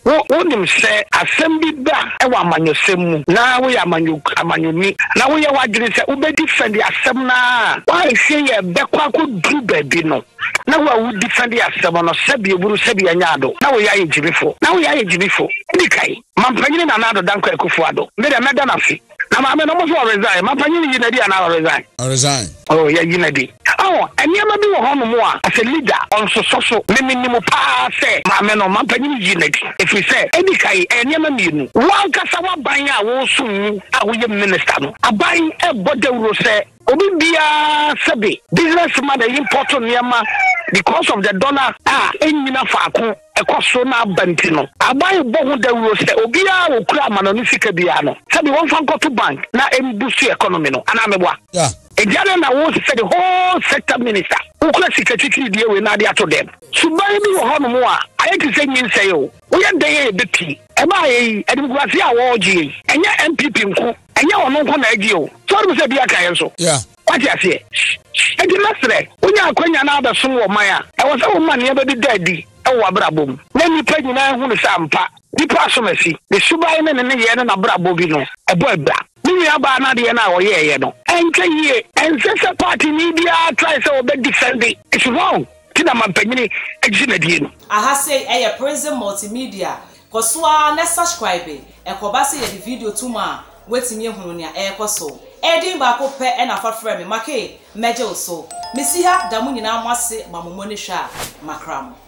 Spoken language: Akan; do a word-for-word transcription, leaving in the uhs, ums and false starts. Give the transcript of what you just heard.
wo wonim se asem bi da e wa amanyosem mu na wo ya amanyo amanyoni na wo ya wadwene se wo be defend asem na wa hye ye bekwa ko dru baabi no na wo wo defend asem no sebi eburu sebi anyado na wo ya ye jibifo na wo ya ye jibifo ndikai mampanyine na nado danko ekufuado me de meda na fi na ma me no mo so resign mampanyine yi na dia na resign resign oh ya yi na di oh eniema bi wo hono mo a as a leader on so so so me minimu pa se ma me no mampanyine yi na di if we say edikai eniema mienu wan kasa wa ban a wo sum a wo ye minister no aban e bodewro se obi bia sebe businessman dey import niema because of the dollar ah enyina faako ekoso na banti no aban bo hu dewro se obi a wo kura amano no sika bia no sebe won fan go to bank na embusu economy no ana meboa yeah ejare na wo se the whole sector minister wo kura sika titi die we na dia to dem suban bi wo hono mo a aye ti se nyin se yo wo ye den e beti e ba ye edimkwasi a wo ogie enye M P P nko enye ono nko na agie o so do se bia kan so yeah what you say edi nasre onya akwanya na abeso wo man a e wo se wo man e be dadi e wo abrabom na nipa nyina hu ne sampa nipa asomasi de suban ne ne ye na brabo bi no e bo ebra ni aba na de na wo ye ye no enke ye ensese party ni bia try say obe defend it it's wrong tina mampanyini ejina die no aha say e Prison Multimedia koswa na subscribe e ko ba say the video tuma wetimi ehunu ne e koso edin ba ko pe e na fafra me make meje so mesi ha da mu nyina amase mamomo ne hwa makram